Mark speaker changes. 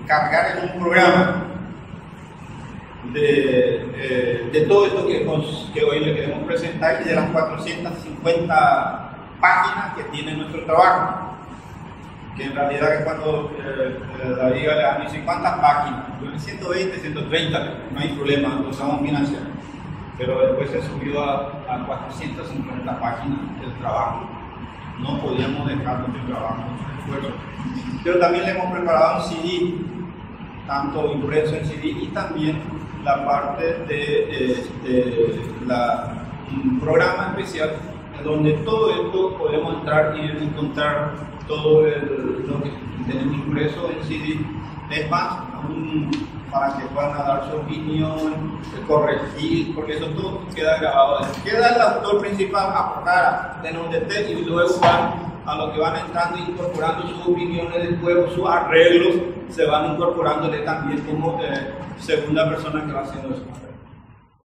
Speaker 1: cargar en un programa de todo esto que hoy le queremos presentar y de las 450 páginas que tiene nuestro trabajo. Que en realidad es cuando David le dice ¿cuántas páginas? Yo 120, 130, no hay problema, lo usamos financiar. Pero después se subió a 450 páginas del trabajo. No podíamos dejar nuestro trabajo, nuestro esfuerzo. Pero también le hemos preparado un CD, tanto impreso en CD y también la parte de un programa especial donde todo esto podemos entrar y encontrar todo lo que tenemos impreso en CD. Es más, para que puedan dar su opinión, corregir, porque eso todo queda grabado. Queda el autor principal aportar de donde esté y luego van a lo que van entrando e incorporando sus opiniones del juego, sus arreglos, se van incorporándole también como segunda persona que va haciendo eso.